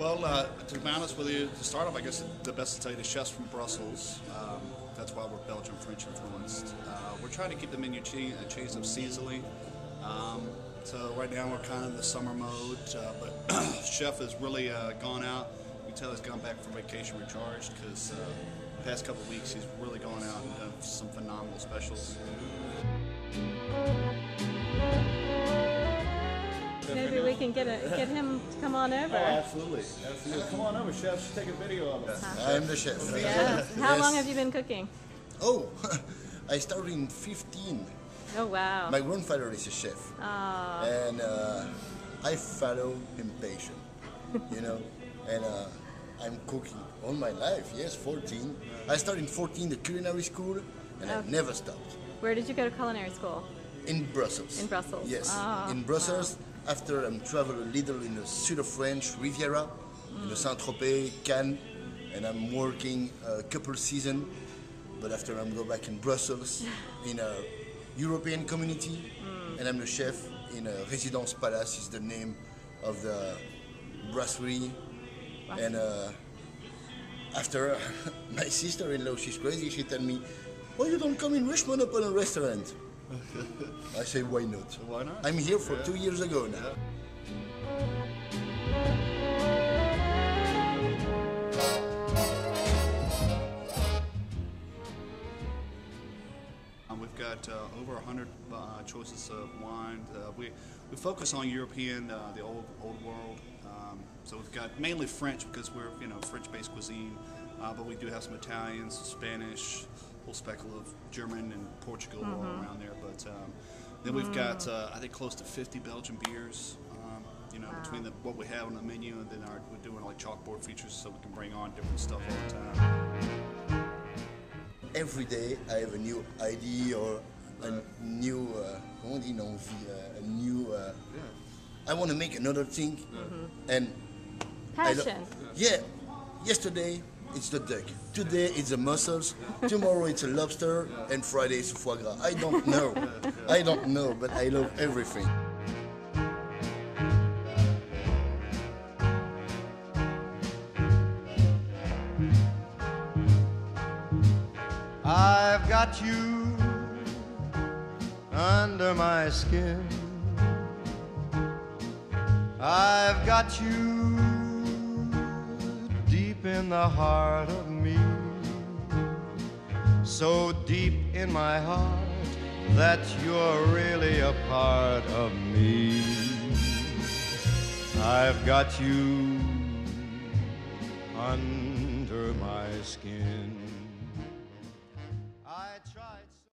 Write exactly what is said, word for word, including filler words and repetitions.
Well, uh, to be honest with you, to start off, I guess the best to tell you the chefs from Brussels. Um, that's why we're Belgian French influenced. Uh, we're trying to keep the menu cha- changed up seasonally. Um, so right now we're kind of in the summer mode, uh, but chef has really uh, gone out. You can tell he's gone back from vacation recharged because uh, the past couple of weeks he's really gone out and done some phenomenal specials. Maybe we can get a, get him to come on over. Oh, absolutely. absolutely. Come on over, chef. Take a video of us. I'm the chef. Yeah. How Yes. long have you been cooking? Oh, I started in fifteen. Oh, wow. My grandfather is a chef. Aw. And uh, I follow him patient, you know. And uh, I'm cooking all my life, yes, fourteen. I started in fourteen, the culinary school, and I Okay. never stopped. Where did you go to culinary school? In Brussels. In Brussels. Yes, Oh, in Brussels. After I'm traveled a little in the sud of French, Riviera, in the Saint-Tropez, Cannes, and I'm working a couple season. But after I'm go back in Brussels, in a European community, Mm. and I'm the chef in a Residence Palace, is the name of the brasserie. And uh, after my sister-in-law, she's crazy, she tell me, why you don't come in Richmond open a restaurant? I say, why not? Why not? I'm here for Yeah. two years ago now. Um, we've got uh, over one hundred uh, choices of wine. Uh, we, we focus on European, uh, the old old world. Um, so we've got mainly French because we're you know French-based cuisine, uh, but we do have some Italian, some Spanish, a whole speckle of German and Portugal all around there. But um, then we've got uh, I think close to fifty Belgian beers. Um, you know Wow. between the, what we have on the menu and then our, we're doing like chalkboard features so we can bring on different stuff all the time. Every day I have a new idea or a new, uh, comment on dit, une envie, uh, a new, uh, I want to make another thing. And I lo- Passion. yeah, yesterday it's the duck, today it's the mussels, tomorrow it's a lobster, and Friday it's foie gras. I don't know, I don't know, but I love everything. I've got you under my skin. I've got you deep in the heart of me. So deep in my heart that you're really a part of me. I've got you under my skin. I tried.